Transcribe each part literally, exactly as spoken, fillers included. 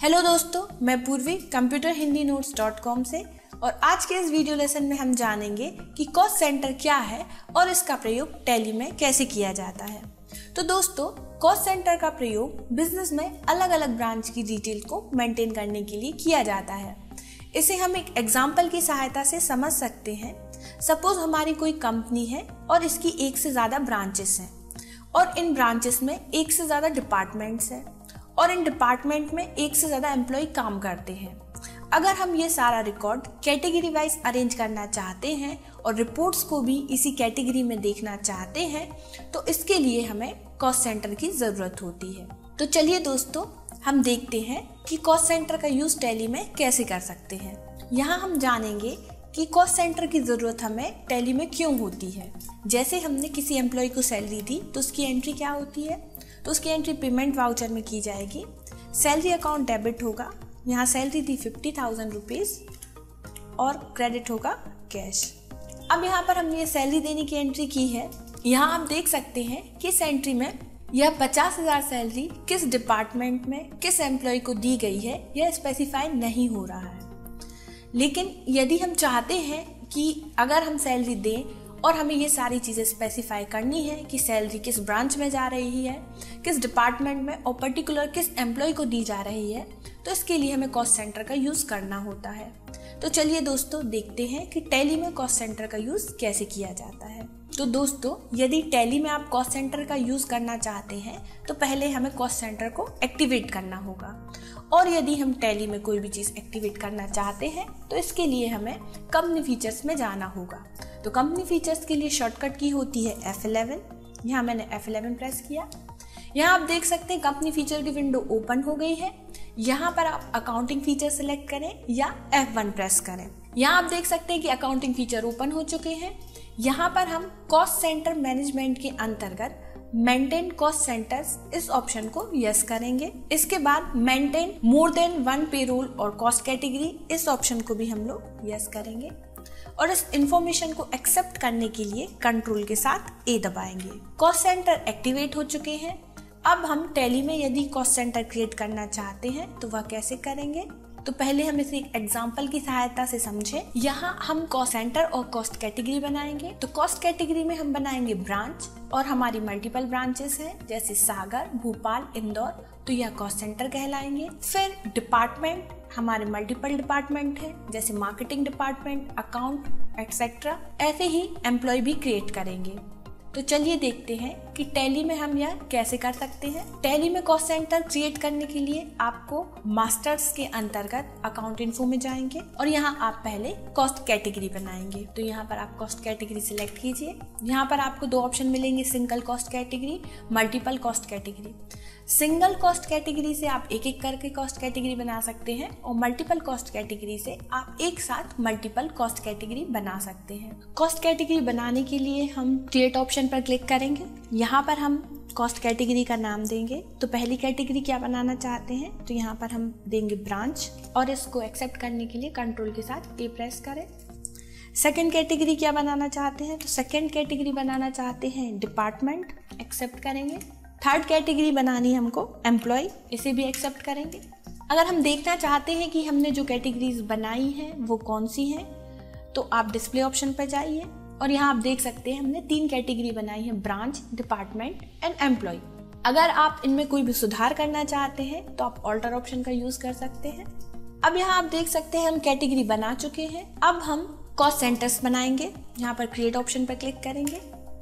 Hello दोस्तों, मैं Purvi computer Hindi notes dot com से और आज के इस वीडियो लेसन में हम जानेंगे कि कॉस्ट सेंटर क्या है और इसका प्रयोग टैली में कैसे किया जाता है। तो दोस्तों, कॉस्ट सेंटर का प्रयोग बिजनेस में अलग अलग ब्रांच की डिटेल को मेंटेन करने के लिए किया जाता है। इसे हम एक एग्जाम्पल की सहायता से समझ सकते हैं। सपोज हमारी कोई कंपनी है और इसकी एक से ज़्यादा ब्रांचेस हैं और इन ब्रांचेस में एक से ज़्यादा डिपार्टमेंट्स हैं और इन डिपार्टमेंट में एक से ज़्यादा एम्प्लॉय काम करते हैं। अगर हम ये सारा रिकॉर्ड कैटेगरी वाइज अरेंज करना चाहते हैं और रिपोर्ट्स को भी इसी कैटेगरी में देखना चाहते हैं तो इसके लिए हमें कॉस्ट सेंटर की ज़रूरत होती है। तो चलिए दोस्तों, हम देखते हैं कि कॉस्ट सेंटर का यूज़ टैली में कैसे कर सकते हैं। यहाँ हम जानेंगे कि कॉस्ट सेंटर की ज़रूरत हमें टैली में क्यों होती है। जैसे हमने किसी एम्प्लॉय को सैलरी दी तो उसकी एंट्री क्या होती है, तो उसकी एंट्री पेमेंट वाउचर में की जाएगी। सैलरी अकाउंट डेबिट होगा, यहाँ सैलरी दी फिफ्टी थाउजेंड रुपीज़ और क्रेडिट होगा कैश। अब यहाँ पर हमने ये सैलरी देने की एंट्री की है। यहाँ आप देख सकते हैं कि इस एंट्री में यह पचास हज़ार सैलरी किस डिपार्टमेंट में किस एम्प्लॉय को दी गई है यह स्पेसिफाई नहीं हो रहा है। लेकिन यदि हम चाहते हैं कि अगर हम सैलरी दें और हमें ये सारी चीज़ें स्पेसिफाई करनी है कि सैलरी किस ब्रांच में जा रही है, किस डिपार्टमेंट में और पर्टिकुलर किस एम्प्लॉय को दी जा रही है, तो इसके लिए हमें कॉस्ट सेंटर का यूज़ करना होता है। तो चलिए दोस्तों, देखते हैं कि टैली में कॉस्ट सेंटर का यूज़ कैसे किया जाता है। तो दोस्तों, यदि टैली में आप कॉस्ट सेंटर का यूज़ करना चाहते हैं तो पहले हमें कॉस्ट सेंटर को एक्टिवेट करना होगा। और यदि हम टैली में कोई भी चीज़ एक्टिवेट करना चाहते हैं तो इसके लिए हमें कंपनी फीचर्स में जाना होगा। तो कंपनी फीचर्स के लिए शॉर्टकट की होती है एफ इलेवन। यहाँ मैंने एफ इलेवन प्रेस किया। यहाँ आप देख सकते हैं कंपनी फीचर की विंडो ओपन हो गई है। यहाँ पर आप अकाउंटिंग फीचर सेलेक्ट करें या एफ वन प्रेस करें। यहाँ आप देख सकते हैं कि अकाउंटिंग फीचर ओपन हो चुके हैं। यहाँ पर हम कॉस्ट सेंटर मैनेजमेंट के अंतर्गत मेंटेन कॉस्ट सेंटर्स इस ऑप्शन को यस करेंगे। इसके बाद maintain more than one payroll और कॉस्ट कैटेगरी इस ऑप्शन को भी हम लोग यस करेंगे और इस इंफॉर्मेशन को एक्सेप्ट करने के लिए कंट्रोल के साथ ए दबाएंगे। कॉस्ट सेंटर एक्टिवेट हो चुके हैं। अब हम टैली में यदि कॉस्ट सेंटर क्रिएट करना चाहते हैं तो वह कैसे करेंगे, तो पहले हम इसे एक एग्जाम्पल की सहायता से समझें। यहाँ हम कॉस्ट सेंटर और कॉस्ट कैटेगरी बनाएंगे। तो कॉस्ट कैटेगरी में हम बनाएंगे ब्रांच और हमारी मल्टीपल ब्रांचेस हैं जैसे सागर, भोपाल, इंदौर, तो यह कॉस्ट सेंटर कहलाएंगे। फिर डिपार्टमेंट, हमारे मल्टीपल डिपार्टमेंट हैं जैसे मार्केटिंग डिपार्टमेंट, अकाउंट एक्सेट्रा। ऐसे ही एम्प्लॉय भी क्रिएट करेंगे। तो चलिए देखते हैं कि टैली में हम यह कैसे कर सकते हैं। टैली में कॉस्ट सेंटर क्रिएट करने के लिए आपको मास्टर्स के अंतर्गत अकाउंट इन्फो में जाएंगे और यहाँ आप पहले कॉस्ट कैटेगरी बनाएंगे। तो यहाँ पर आप कॉस्ट कैटेगरी सिलेक्ट कीजिए। यहाँ पर आपको दो ऑप्शन मिलेंगे, single cost category, multiple cost category. Single cost category से आप एक एक करके कॉस्ट कैटेगरी बना सकते हैं और मल्टीपल कॉस्ट कैटेगरी से आप एक साथ मल्टीपल कॉस्ट कैटेगरी बना सकते हैं। कॉस्ट कैटेगरी बनाने के लिए हम क्रिएट ऑप्शन पर क्लिक करेंगे। यहाँ पर हम कॉस्ट कैटेगरी का नाम देंगे। तो पहली कैटेगरी क्या बनाना चाहते हैं, तो यहाँ पर हम देंगे ब्रांच और इसको एक्सेप्ट करने के लिए कंट्रोल के साथ ए प्रेस करें। सेकेंड कैटेगरी क्या बनाना चाहते हैं, तो सेकेंड कैटेगरी बनाना चाहते हैं डिपार्टमेंट, एक्सेप्ट करेंगे। थर्ड कैटेगरी बनानी है हमको एम्प्लॉय, इसे भी एक्सेप्ट करेंगे। अगर हम देखना चाहते हैं कि हमने जो कैटेगरीज बनाई हैं वो कौन सी हैं, तो आप डिस्प्ले ऑप्शन पर जाइए और यहाँ आप देख सकते हैं हमने तीन कैटेगरी बनाई है, ब्रांच, डिपार्टमेंट एंड एम्प्लॉय। अगर आप इनमें कोई भी सुधार करना चाहते हैं तो आप ऑल्टर ऑप्शन का यूज कर सकते हैं। अब यहाँ आप देख सकते हैं हम कैटेगरी बना चुके हैं। अब हम कॉस्ट सेंटर्स बनाएंगे। यहाँ पर क्रिएट ऑप्शन पर क्लिक करेंगे।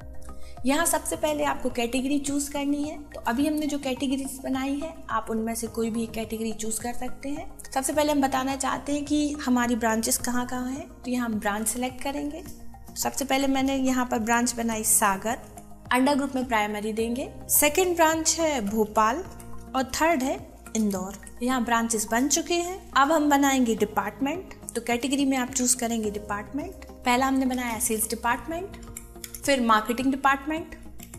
यहाँ सबसे पहले आपको कैटेगरी चूज करनी है। तो अभी हमने जो कैटेगरीज बनाई है आप उनमें से कोई भी कैटेगरी चूज कर सकते हैं। सबसे पहले हम बताना चाहते हैं कि हमारी ब्रांचेस कहाँ कहाँ हैं, तो यहाँ हम ब्रांच सेलेक्ट करेंगे। सबसे पहले मैंने यहाँ पर ब्रांच बनाई सागर, अंडर ग्रुप में प्राइमरी देंगे। सेकेंड ब्रांच है भोपाल और थर्ड है इंदौर। यहाँ ब्रांचेस बन चुके हैं। अब हम बनाएंगे डिपार्टमेंट। तो कैटेगरी में आप चूज करेंगे डिपार्टमेंट। पहला हमने बनाया सेल्स डिपार्टमेंट, फिर मार्केटिंग डिपार्टमेंट,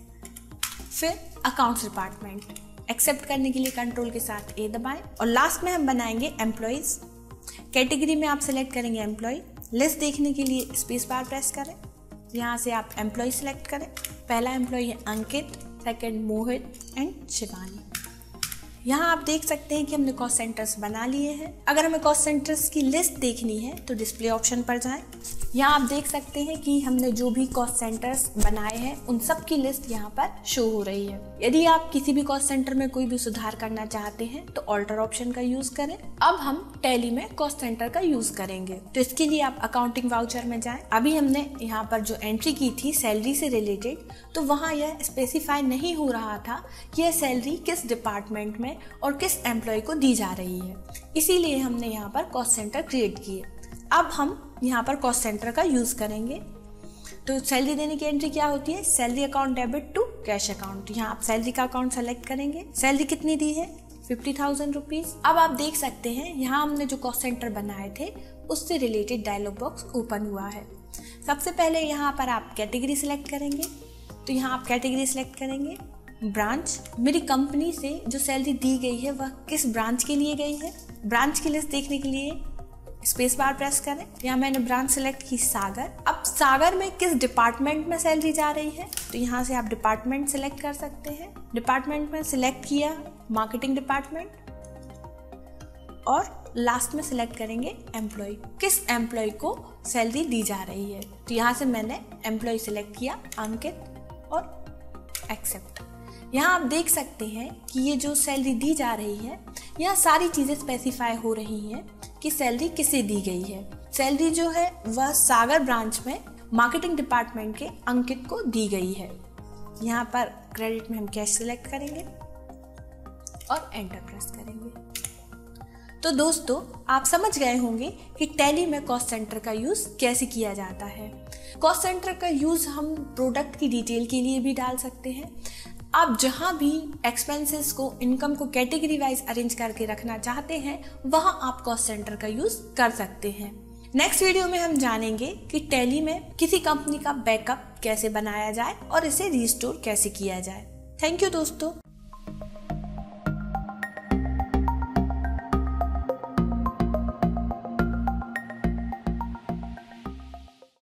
फिर अकाउंट्स डिपार्टमेंट। एक्सेप्ट करने के लिए कंट्रोल के साथ ए दबाएं और लास्ट में हम बनाएंगे एम्प्लॉयज। कैटेगरी में आप सेलेक्ट करेंगे एम्प्लॉय। लिस्ट देखने के लिए स्पेस बार प्रेस करें। यहाँ से आप एम्प्लॉय सेलेक्ट करें। पहला एम्प्लॉय है अंकित, सेकंड मोहित एंड शिवानी। यहाँ आप देख सकते हैं कि हमने कॉस्ट सेंटर्स बना लिए हैं। अगर हमें कॉस्ट सेंटर्स की लिस्ट देखनी है तो डिस्प्ले ऑप्शन पर जाएं। यहाँ आप देख सकते हैं कि हमने जो भी कॉस्ट सेंटर्स बनाए हैं उन सब की लिस्ट यहाँ पर शो हो रही है। यदि आप किसी भी कॉस्ट सेंटर में कोई भी सुधार करना चाहते हैं तो ऑल्टर ऑप्शन का यूज करें। अब हम टैली में कॉस्ट सेंटर का यूज करेंगे, तो इसके लिए आप अकाउंटिंग वाउचर में जाएं। अभी हमने यहाँ पर जो एंट्री की थी सैलरी से रिलेटेड, तो वहाँ यह स्पेसिफाई नहीं हो रहा था कि यह सैलरी किस डिपार्टमेंट में और किस एम्प्लॉय को दी जा रही है, इसीलिए हमने यहाँ पर कॉस्ट सेंटर क्रिएट किए। अब हम यहाँ पर कॉस्ट सेंटर का यूज करेंगे। तो सैलरी देने की एंट्री क्या होती है, salary account debit to cash account. यहाँ आप सैलरी का अकाउंट सेलेक्ट करेंगे। सैलरी कितनी दी है, फिफ्टी थाउजेंड रुपीज। अब आप देख सकते हैं यहाँ हमने जो कॉस्ट सेंटर बनाए थे उससे रिलेटेड डायलॉग बॉक्स ओपन हुआ है। सबसे पहले यहाँ पर आप कैटेगरी सिलेक्ट करेंगे, तो यहाँ आप कैटेगरी सिलेक्ट करेंगे। ब्रांच, मेरी कंपनी से जो सैलरी दी गई है वह किस ब्रांच के लिए गई है। ब्रांच की लिस्ट देखने के लिए स्पेस बार प्रेस करें। यहाँ मैंने ब्रांच सेलेक्ट की सागर। अब सागर में किस डिपार्टमेंट में सैलरी जा रही है, तो यहाँ से आप डिपार्टमेंट सेलेक्ट कर सकते हैं। डिपार्टमेंट में सिलेक्ट किया मार्केटिंग डिपार्टमेंट, और लास्ट में सिलेक्ट करेंगे एम्प्लॉय, किस एम्प्लॉय को सैलरी दी जा रही है। तो यहाँ से मैंने एम्प्लॉय सिलेक्ट किया अंकित और एक्सेप्ट। यहाँ आप देख सकते हैं कि ये जो सैलरी दी जा रही है यहाँ सारी चीज़ें स्पेसिफाई हो रही हैं कि सैलरी किसे दी गई है। सैलरी जो है वह सागर ब्रांच में मार्केटिंग डिपार्टमेंट के अंकित को दी गई है। यहाँ पर क्रेडिट में हम कैश सिलेक्ट करेंगे और एंटर प्रेस करेंगे। तो दोस्तों आप समझ गए होंगे कि टैली में कॉस्ट सेंटर का यूज़ कैसे किया जाता है। कॉस्ट सेंटर का यूज़ हम प्रोडक्ट की डिटेल के लिए भी डाल सकते हैं। आप जहां भी एक्सपेंसेस को, इनकम को कैटेगरी वाइज अरेंज करके रखना चाहते हैं वहां आप कॉस्ट सेंटर का यूज कर सकते हैं। नेक्स्ट वीडियो में हम जानेंगे कि टैली में किसी कंपनी का बैकअप कैसे बनाया जाए और इसे रिस्टोर कैसे किया जाए। थैंक यू दोस्तों।